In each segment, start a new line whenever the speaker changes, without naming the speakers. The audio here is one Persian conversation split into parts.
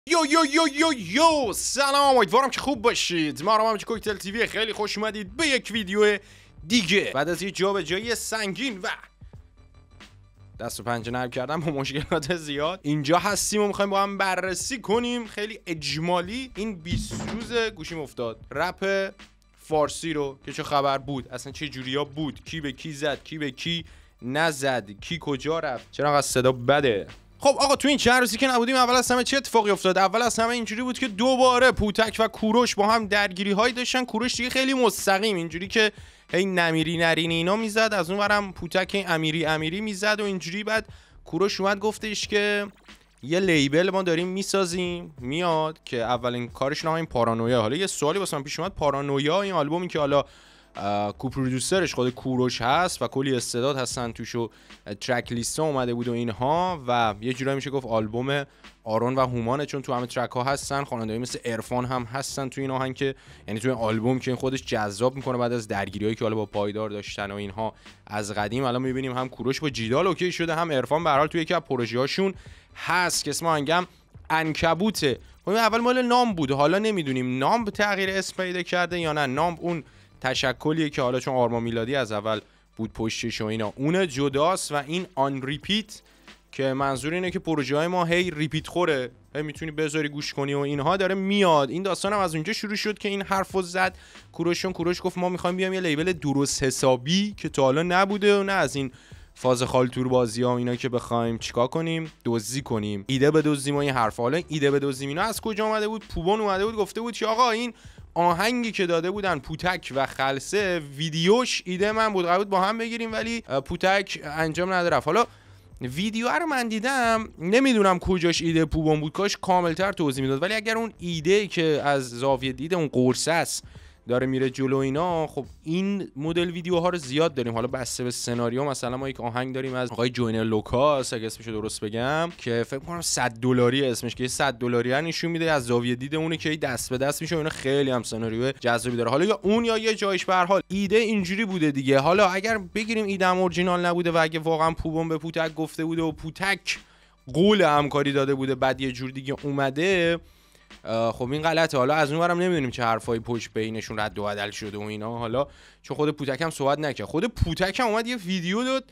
یو سلام، امیدوارم که خوب باشید. ما هم کوکتل تیوی، خیلی خوش اومدید به یک ویدیو دیگه. بعد از یه جابجایی سنگین و دست و پنجه نرم کردم با مشکلات زیاد، اینجا هستیم و میخوایم با هم بررسی کنیم خیلی اجمالی این 20 روز گوشیم افتاد رپ فارسی رو که چه خبر بود، اصلا چه جوریا بود، کی به کی زد، کی به کی نزد، کی کجا رفت، چرا انقدر صدا بده. خب آقا تو این چند روزی که نبودیم، اول از همه چه اتفاقی افتاد؟ اول از همه اینجوری بود که دوباره پوتک و کوروش با هم درگیری هایی داشتن. کوروش دیگه خیلی مستقیم اینجوری که هی نمیری نرینی اینا میزد، از اون ورم پوتک امیری میزد و اینجوری. بعد کوروش اومد گفتش که یه لیبل ما داریم میسازیم میاد که اولین کارش نام این پارانویا. حالا یه سوالی واسه من پیش اومد، پارانویا این آلبومی که حالا کوپرودوسرش خود کوروش هست و کلی استعداد هستن توش و ترک لیست ها اومده بود و اینها، و یه جورایی میشه گفت آلبوم آرون و هومانه، چون تو همه ترک ها هستن خواننده‌ای مثل عرفان هم هستن تو این آهنگ، که یعنی تو این آلبوم که این خودش جذاب میکنه بعد از درگیریایی که حالا با پایدار داشتن و اینها از قدیم. الان میبینیم هم کوروش با جیدال اوکی شده، هم عرفان به هر حال توی یکی از پروژه هاشون هست که اسم آهنگم عنکبوته. خب اول مال نام بود، حالا نمیدونیم نام تغییر اسم پیدا کرده یا نه، نام اون تشکلیه که حالا چون آرمان میلادی از اول بود پشتش و اینا اون جداست، و این آن ریپیت که منظور اینه که پروژه های ما هی ریپیت خوره، هی میتونی بذاری گوش کنی و اینها داره میاد. این داستان هم از اونجا شروع شد که این حرفو زد کوروش گفت ما میخوایم بیام یه لیبل درست حسابی که تا حالا نبوده و نه از این فاز خالتور بازی ها اینا که بخوایم چیکار کنیم دزدی کنیم، ایده بدزدیم و این حرفا. حالا ایده بدزدیم اینا از کجا اومده بود؟ پوبون اومده بود گفته بود که آقا این آهنگی که داده بودن پوتک و خلسه ویدیوش ایده من بود، قرار بود با هم بگیریم ولی پوتک انجام نداد. حالا ویدیو رو من دیدم، نمیدونم کجاش ایده پوبون بود، کاش کاملتر توضیح میداد، ولی اگر اون ایده که از زاویه دید اون قرصه است داره میره جلو اینا، خب این مدل ویدیوها رو زیاد داریم. حالا بسته به سناریو، مثلا ما یک آهنگ داریم از آقای جوینر لوکاس اگه اسمش رو درست بگم که فکر کنم $100 اسمش، که $100 نشون میده از زاویه دید اونه که دست به دست میشه و اینا، خیلی هم سناریو جذابی داره. حالا یا اون یا یه جایش به هر حال ایده اینجوری بوده دیگه. حالا اگر بگیریم ایده اورجینال نبوده و اگه واقعا پوبون به پوتک گفته بوده و پوتک قول همکاری داده بوده بعد یه جور دیگه اومده، خب این غلطه. حالا از اونورم نمیدونیم چه حرفایی پشت بینشون رد و بدل شده و اینا، حالا چون خود پوتک هم صحبت نکرد. خود پوتک هم اومد یه ویدیو داد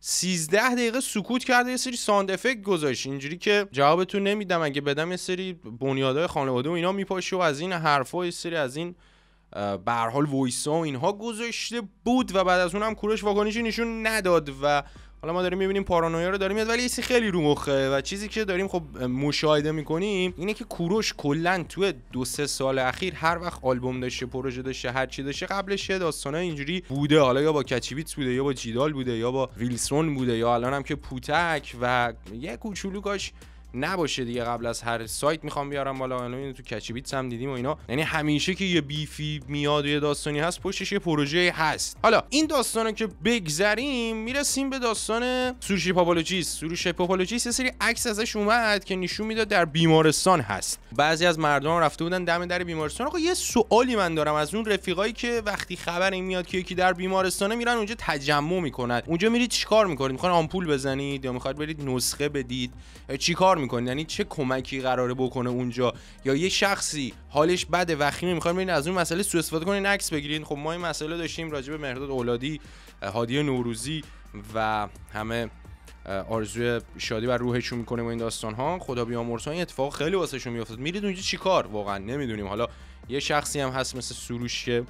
13 دقیقه سکوت کرده، یه سری ساند افکت گذاشت اینجوری که جوابتون نمیدم، اگه بدم یه سری بنیادهای خانواده و اینا میپاشه و از این حرفا، یه سری از این به هر حال وایسا و اینها گذاشته بود و بعد از اونم کوروش واکنشی نشون نداد. و حالا ما داریم میبینیم پارانویا رو داریم میاد، ولی چیزی خیلی رو مخه و چیزی که داریم خب مشاهده میکنیم اینه که کوروش کلا تو 2-3 سال اخیر هر وقت آلبوم داشته، پروژه داشته، هر چی داشته، قبلش داستانای اینجوری بوده، حالا یا با کچیبیت بوده یا با جیدال بوده یا با ویلسون بوده یا الان هم که پوتک، و یه کوچولو کاش نباشه دیگه. قبل از هر سایت میخوام بیارم بالا، الان تو کچیبیت هم دیدیم و اینا، یعنی همیشه که یه بیفی میاد و یه داستانی هست پشتش یه پروژه هست. حالا این داستانو که بگذریم میرسیم به داستان سروش هیپاپولوژیست. سروش هیپاپولوژیست یه سری عکس ازش اومد که نشون میداد در بیمارستان هست، بعضی از مردم رفته بودن دم در بیمارستان. آقا یه سوالی من دارم از اون رفیقایی که وقتی خبر این میاد که یکی در بیمارستانه میرن اونجا تجمع میکنن، اونجا میرید چیکار میکنید؟ میخواین آمپول بزنید یا میخواید برید نسخه بدید؟ چیکار میکنید؟ یعنی چه کمکی قراره بکنه اونجا؟ یا یه شخصی حالش بده وخیمه میخواین برید از اون مسئله سوء استفاده کنین عکس بگیرید؟ خب ما این مسئله داشتیم راجع به مهرداد اولادی، هادی نوروزی و همه آرزوی شادی بر روحشون میکنه و این داستان ها، خدا بیامرزها، این اتفاق خیلی واسهشون میافتاد. میرید اونجا چیکار؟ واقعا نمیدونیم. حالا یه شخصی هم هست مثل سروش که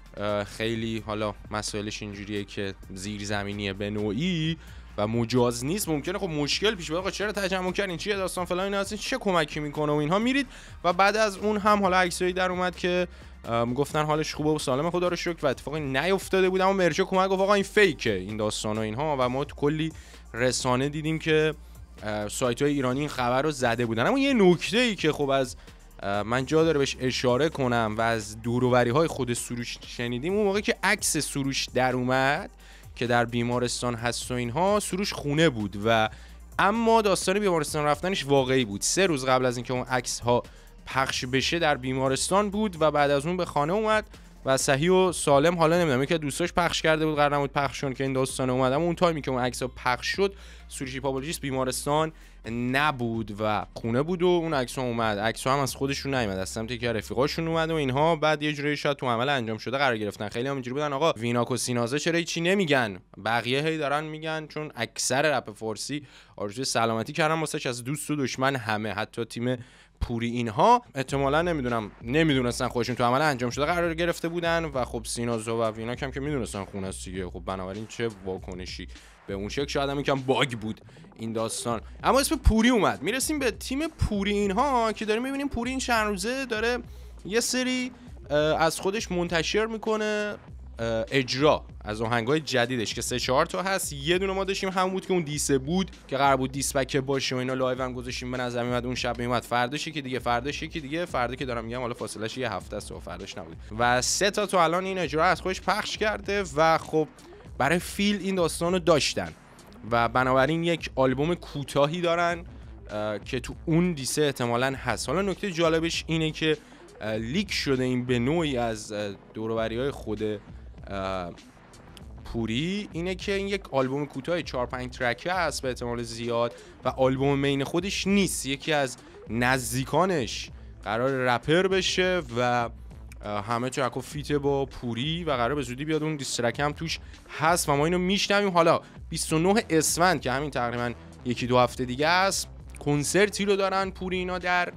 خیلی حالا مسائلش اینجوریه که زیرزمینیه به نوعی و مجاز نیست، ممکنه خب مشکل پیش بیاد. آقا چرا تجمع کردین، چیه داستان فلان اینا هستین، چه کمکی میکنه و اینها. میرید و بعد از اون هم حالا عکسایی در اومد که گفتن حالش خوبه و سالمه، خدا رو شکر، و اتفاقی نیافتاده بود. اما مرچک اومد گفت آقا این فیکه این داستان و اینها، و ما تو کلی رسانه دیدیم که سایت‌های ایرانی این خبر رو زده بودن. اما یه نکته‌ای که خب از من جا داره بهش اشاره کنم و از دور و بری‌های خود سروش شنیدیم، اون موقع که عکس سروش در اومد که در بیمارستان هست و اینها، سروش خونه بود و اما داستان بیمارستان رفتنش واقعی بود. 3 روز قبل از اینکه اون عکس ها پخش بشه در بیمارستان بود و بعد از اون به خانه اومد و صحیح و سالم. حالا نمیدونم که دوستاش پخش کرده بود، قرار نبود پخش کنه که این داستان اومد، اما اون تایمی که اون عکس‌ها پخش شد سوریشی پاپولوژیست بیمارستان نبود و خونه بود و اون عکس‌ها اومد. عکس‌ها هم از خودشون نیومد، از سمت که رفیقاشون اومد و اینها. بعد یه جوری شاید تو عمل انجام شده قرار گرفتن. خیلی هم اینجوری بودن آقا ویناک و سینازه چرا هیچی نمیگن؟ بقیه هی دارن میگن، چون اکثر رپ فارسی آرزوی سلامتی کردن واسش از دوست و دشمن همه، حتی تیم پوری اینها احتمالاً نمیدونستن خودشون تو عمل انجام شده قرار گرفته بودن و خب سینازو و ویناک هم که میدونستن خونه است دیگه. خب بنابراین چه واکنشی به اون شکل شاید هم یکم باگ بود این داستان. اما اسم پوری اومد. میرسیم به تیم پوری اینها که داریم میبینیم پوری این چند روزه داره یه سری از خودش منتشر میکنه اجرا از آهنگای جدیدش که 3-4 تا هست. یه دونه ما داشتیم همون بود که اون دیسه بود که قرار بود دیسپک باشه و اینا، لایو هم گذاشتیم. به نظر میاد اون شب میومد، فرداش یکی دیگه فردا که دارم میگم حالا فاصلهش یه هفته است و فرداش نبود و 3 تا تو الان این اجرا از خودش پخش کرده و خب برای فیل این داستانو داشتن و بنابراین یک آلبوم کوتاهی دارن که تو اون دیسه احتمالاً هست. حالا نکته جالبش اینه که لیک شده این به نوعی از دور و بری‌های خود پوری اینه که این یک آلبوم کوتاه 4-5 ترکه است به احتمال زیاد و آلبوم مین خودش نیست. یکی از نزدیکانش قرار رپر بشه و همه ترکو فیت با پوری و قرار به زودی بیاد اون دیسترک هم توش هست و ما اینو میشنویم. حالا 29 اسفند که همین تقریبا 1-2 هفته دیگه است کنسرتی رو دارن پوری اینا در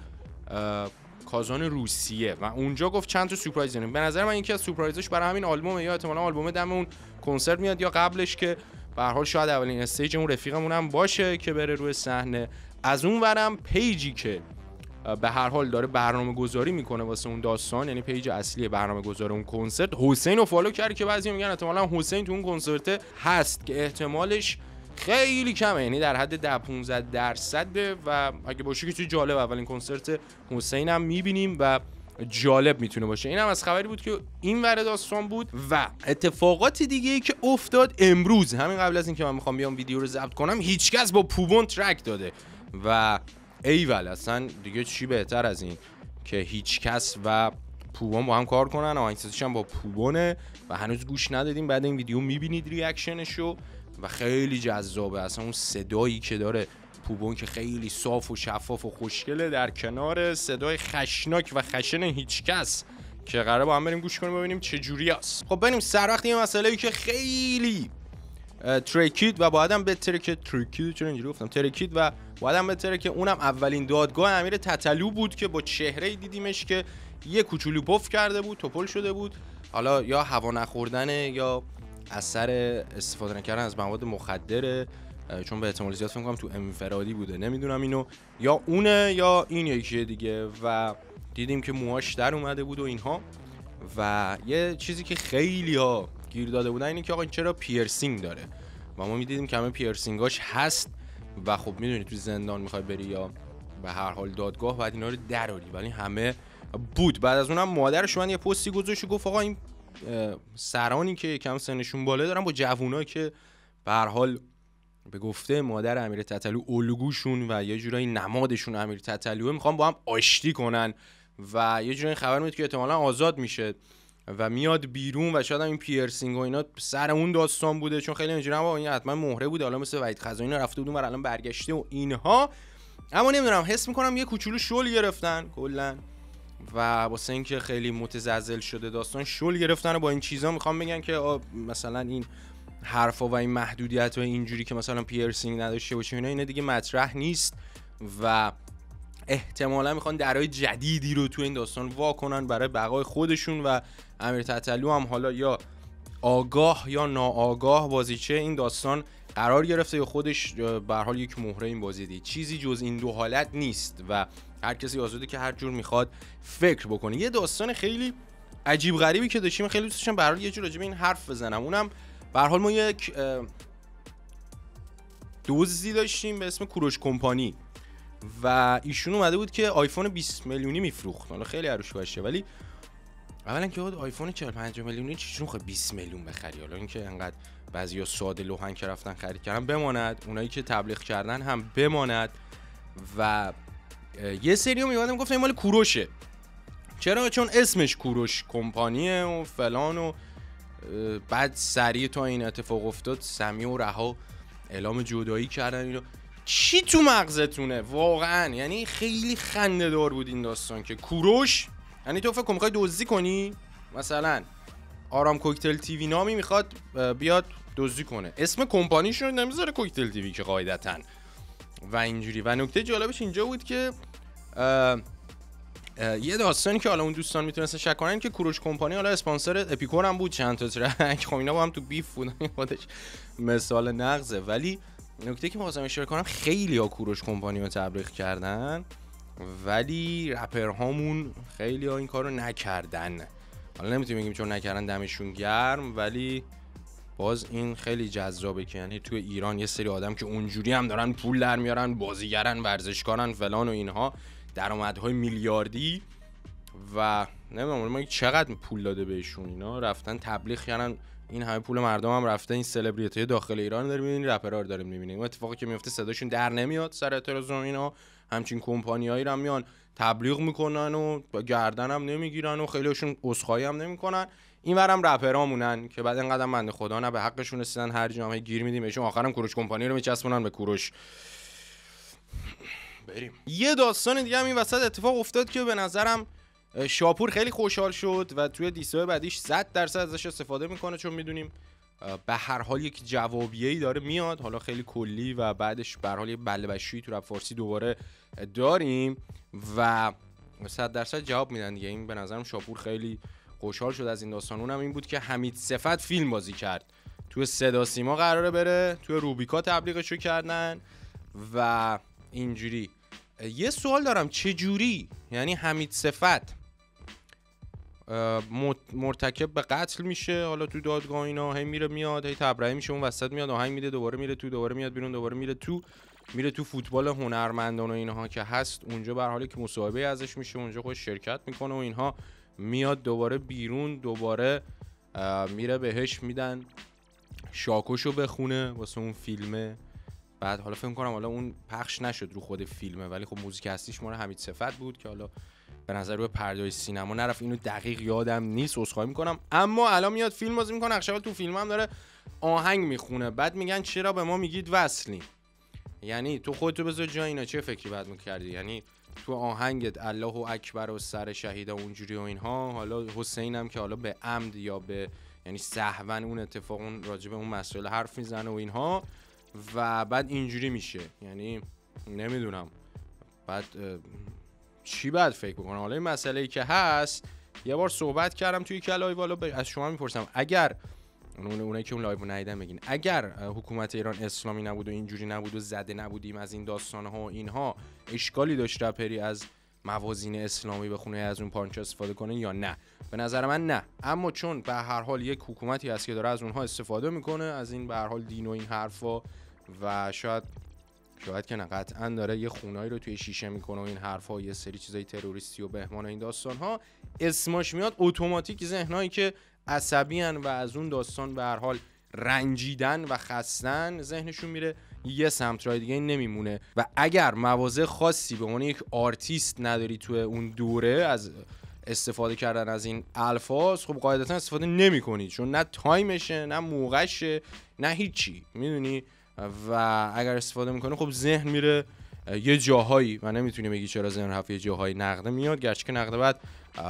کازان روسیه و اونجا گفت چند تا سورپرایز داریم. به نظر من یکی از سورپرایزش برای همین آلبومه یا احتمالاً آلبوم دم اون کنسرت میاد یا قبلش که به هر حال شاید اولین استیج اون رفیقمون هم باشه که بره روی صحنه. از اون ورم پیجی که به هر حال داره برنامه‌گذاری میکنه واسه اون داستان، یعنی پیج اصلی برنامه‌گذار اون کنسرت، حسین رو فالو کرد که بعضی میگن احتمالاً حسین تو اون کنسرت هست که احتمالش خیلی کمه، یعنی در حد 10-15% و اگه باشه که چه جالب. اولین کنسرت حسین هم میبینیم و جالب میتونه باشه. این هم از خبری بود که این ور داستان بود. و اتفاقات دیگه ای که افتاد امروز، همین قبل از اینکه من میخوام بیام ویدیو رو ضبط کنم، هیچکس با پوبون ترک داده و ایول اصلا دیگه چی بهتر از این که هیچکس و پوبون با هم کار کنن. آهنگسازیش هم با پوبونه و هنوز گوش ندادیم. بعد این ویدیو میبینید ریاکشنشو و خیلی جذابه. اصلا اون صدایی که داره پوبون که خیلی صاف و شفاف و خوشگله در کنار صدای خشناک و خشن هیچکس که قراره با هم بریم گوش کنیم ببینیم چه جوری است. خب بریم سر وقت یه مسئله‌ای که خیلی ترکید و بعدم بهتره که ترکید، چرا اینجوری گفتم ترکید و بعدم بهتره که اونم اولین دادگاه امیر تتلو بود که با چهره‌ای دیدیمش که یه کوچولو پف کرده بود، توپل شده بود. حالا یا هوا نخوردن یا اثر استفاده نکردن از مواد مخدره، چون به احتمال زیاد فکر کنم تو انفرادی بوده، نمیدونم اینو یا اونه یا این یکیه دیگه. و دیدیم که موهاش در اومده بود و اینها. و یه چیزی که خیلی ها گیر داده بودن اینه که آقا این چرا پیرسینگ داره و ما میدیدیم که همه پیرسینگاش هست و خب میدونی تو زندان میخوای بری یا به هر حال دادگاه بعد اینا رو دراری، ولی همه بود. بعد از اونم مادرش من یه پستی گذاشت و گفت آقا این سرانی که کم سنشون بالا دارن با جوونا که به هر حال به گفته مادر امیر تتلو الگوشون و یه جورایی نمادشون امیر تتلوه میخوان با هم آشتی کنن و یه جورایی خبر میاد که احتمالاً آزاد میشه و میاد بیرون و شاید هم این پیرسینگ و اینا سر اون داستان بوده، چون خیلی اینجوری این حتما مهره بوده، حالا مثل وحید خزائینی رفته بودون و الان برگشته و اینها. اما نمیدونم حس میکنم یه کوچولو شل گرفتن کلا و واسه اینکه خیلی متزلزل شده داستان شل گرفتن و با این چیزا میخوام بگن که مثلا این حرفا و این محدودیت و اینجوری که مثلا پیرسینگ نداشته باشه اینا دیگه مطرح نیست و احتمالا میخوان درهای جدیدی رو تو این داستان وا کنن برای بقای خودشون و امیر تتلو هم حالا یا آگاه یا ناآگاه بازیچه این داستان قرار گرفته یا خودش به هر حال یک مهره این بازی دیگه. چیزی جز این دو حالت نیست و هر کسی آزاده که هر جور میخواد فکر بکنه. یه داستان خیلی عجیب غریبی که داشتیم، خیلی دوست داشتم به هر حال یه جور راجع به این حرف بزنم. اونم به هر حال ما یک دزدی داشتیم به اسم کوروش کمپانی و ایشون اومده بود که آیفون 20 میلیونی میفروخت. حالا خیلی عروش باشه ولی اولا که آیفون 45 میلیونی چجوری میخواد 20 میلیون بخری؟ حالا اینکه انقدر بعضیا ساده لوحن که رفتن خرید کردن بماند، اونایی که تبلیغ کردن هم بماند و یه سریو میومدم گفتم این مال کوروشه. چرا؟ چون اسمش کوروش کمپانیه و فلان و بعد سریع تا این اتفاق افتاد سمی و رها اعلام جدایی کردن اینو. چی تو مغزتونه واقعا؟ یعنی خیلی خنده دار بود این داستان که کوروش، یعنی تو فکر کن میخوای دزدی کنی، مثلا آرام کوکتل تیوی نامی میخواد بیاد دزدی کنه، اسم کمپانیشون رو نمیذاره کوکتل تیوی که قاعدتاً و اینجوری. و نکته جالبش اینجا بود که یه داستانی که حالا اون دوستان میتونستن شک کنن که کوروش کمپانی حالا اسپانسر اپیکور هم بود چند تا ترک، خب اینا با هم تو بیف بودن، خودش مثال نقضه. ولی نکته که می‌خواستم اشاره کنم خیلی ها کوروش کمپانی رو تبلیغ کردن ولی رپرهامون خیلی ها این کارو نکردن. حالا نمیتونیم بگیم چون نکردن دمشون گرم، ولی باز این خیلی جذابه که یعنی تو ایران یه سری آدم که اونجوری هم دارن پول در میارن، بازیگرن، ورزشکارن فلان و اینها، درآمدهای میلیاردی و نمیدونم ما چقدر پول داده بهشون، اینا رفتن تبلیغ کردن، این همه پول مردم هم رفته این سلبریتی داخل ایران داریم می‌بینین، رپرها رو داریم می‌بینیم. این اتفاقی که میفته صداشون در نمیاد سر اعتراض اینا، همچین کمپانیایی رو میان تبلیغ میکنن و گردن هم نمیگیرن و خیلیشون عذرخواهی هم نمیکنن. اینورم رپرامونن که بعد اینقدر بنده خدا نه به حقشون رسیدن، هر جامعه گیر میدیم بهشون، آخرام کوروش کمپانی رو میچسبونن به کوروش. بریم یه داستان دیگه هم این وسط اتفاق افتاد که به نظرم شاپور خیلی خوشحال شد و توی دیسای بعدیش 100% ازش استفاده میکنه، چون میدونیم به هر حال یک جوابیه‌ای داره میاد، حالا خیلی کلی و بعدش به هر حال یه بلبشویی تو رپ فارسی دوباره داریم و 100% جواب میدن دیگه. این به نظرم شاپور خیلی خوشحال شد از این داستان. اونم این بود که حمید صفت فیلم بازی کرد، توی صدا سیما قراره بره، توی روبیکا تبلیغشو کردن و اینجوری. یه سوال دارم، چه جوری یعنی حمید صفت مرتکب به قتل میشه، حالا تو دادگاه اینا هی میره میاد، هی تبرئه میشه، اون وسط میاد آهنگ میده، دوباره میره تو، دوباره میاد بیرون، دوباره میره تو فوتبال هنرمندان و اینها که هست اونجا، به هر حالی که مصاحبه ازش میشه اونجا خودش شرکت میکنه و اینها، میاد دوباره بیرون، دوباره میره بهش میدن شاکوشو بخونه واسه اون فیلمه. بعد حالا فکر کنم حالا اون پخش نشد رو خود فیلمه، ولی خب موزیک اصلیش مال حمید صفت بود که حالا به نظر روی پرده‌های سینما نرفت، اینو دقیق یادم نیست، عذرخواهی میکنم. اما الان میاد فیلم بازی میکنه، اخشبال تو فیلم هم داره آهنگ میخونه، بعد میگن چرا به ما میگید وصلی؟ یعنی تو خودتو بذار جای اینا، چه فکری بعد میکردی؟ یعنی تو آهنگت الله اکبر و سر شهیدا اونجوری و اینها، حالا حسین هم که حالا به عمد یا به یعنی سهوا اون اتفاق اون راجع به اون مسئله حرف میزنه و اینها، و بعد اینجوری میشه. یعنی نمیدونم بعد چی بعد فکر بکنم. حالا این مسئله‌ای که هست، یه بار صحبت کردم توی یک لایو، حالا از شما میپرسم، اگر اونایی که اون لایو ندیدن بگین، اگر حکومت ایران اسلامی نبود و اینجوری نبود و زده نبودیم از این داستان‌ها و اینها، اشکالی داشت رپری از موازین اسلامی بخونه از اون پانچ استفاده کنه یا نه؟ به نظر من نه. اما چون به هر حال یک حکومتی هست که داره از اونها استفاده میکنه، از این به هر حال دین و این حرفا، و شاید که نه قطعا داره یه خونایی رو توی شیشه میکنه و این حرفا، یه سری چیزای تروریستی و بهمان و این داستان‌ها اسمش میاد، اتوماتیک ذهنایی که عصبی ان و از اون داستان به هر حال رنجیدن و خستن، ذهنشون میره یه سمت، راه دیگه نمیمونه. و اگر مواضع خاصی به عنوان یک آرتیست نداری تو اون دوره از استفاده کردن از این الفاظ، خب قاعدتا استفاده نمی‌کنی، چون نه تایمشه، نه موقعشه، نه هیچی، میدونی. و اگر استفاده میکنه خب ذهن میره یه جاهایی و نمیتونی بگی چرا ذهن رفت یه جاهایی. نقده میاد، گرچه که نقده بعد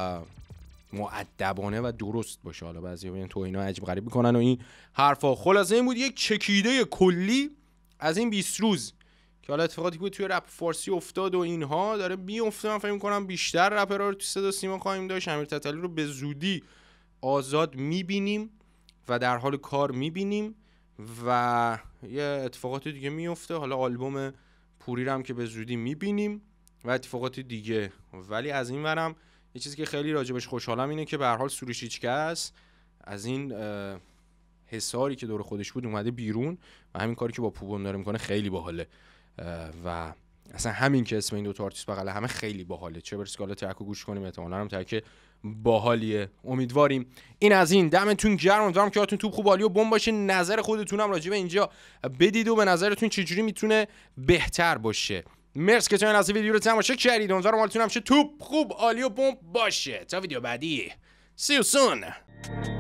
مؤدبانه و درست باشه، حالا بعضیا میگن تو اینا عجیب غریب میکنن و این حرفا. خلاصه این بود یک چکیده کلی از این 20 روز که حالا اتفاقاتی بود توی رپ فارسی افتاد و اینها داره میفته. من فکر می‌کنم بیشتر رپرها رو تو صدا سیما خواهیم داشت. امیر تتلی رو به زودی آزاد میبینیم و در حال کار میبینیم و یه اتفاقات دیگه میفته. حالا آلبوم پوری رو هم که به زودی میبینیم و اتفاقات دیگه. ولی از این ورم یه چیزی که خیلی راجبش خوشحالم اینه که به هر حال سروش هیچکس از این حصاری که دور خودش بود اومده بیرون و همین کاری که با پوبون داره میکنه خیلی باحاله و اصلا همین که اسم این دو تا آرتیست بغل همه خیلی باحاله. چه برسه که حالا ترکو گوش کنیم، احتمالاً هم ترک باحالیه. امیدواریم این از این. دمتون گرم، امیدوارم که هاتون توپ خوب عالی و بمب باشه. نظر خودتون هم راجع به اینجا بدید و به نظرتون چجوری میتونه بهتر باشه. مرسی که تا این لحظه ویدیو رو تماشا کردید. امیدوارم حالتون همیشه توپ خوب عالی و بمب باشه. تا ویدیو بعدی. See you soon.